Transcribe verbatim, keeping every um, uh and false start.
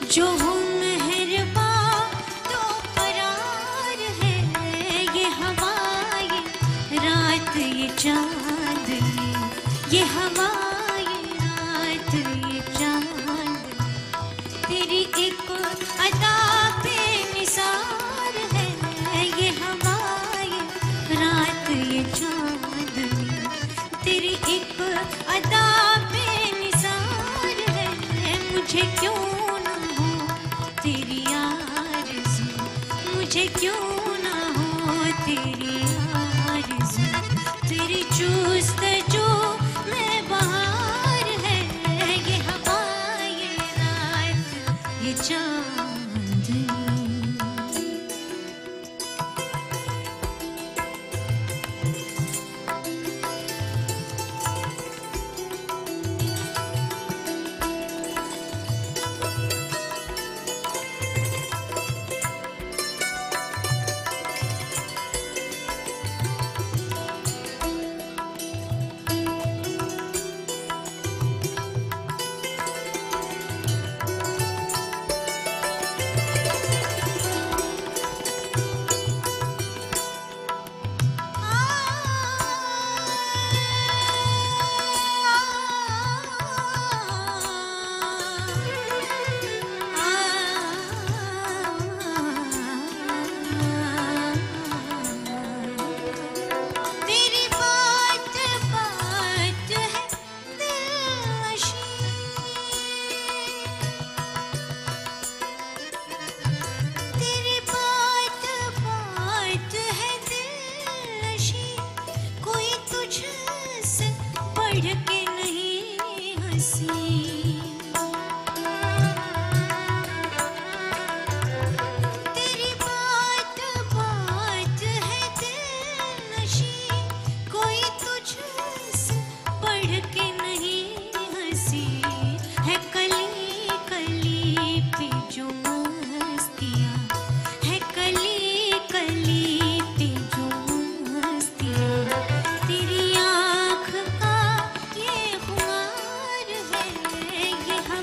जो हूँ मेहरबां तो करार है, ये हवा ये रात ये चांदनी, ये हवा ये रात ये चांदनी, तेरी एक अदा पे निसार है, ये हवा ये रात ये चांदनी, तेरी एक अदा पे निसार है, मुझे क्यों तेरी आरज़ू, मुझे क्यों ना हो तेरी आरज़ू, तेरी जुस्तजू में बहार है, ये हवा ये रात ये चांदनी। ये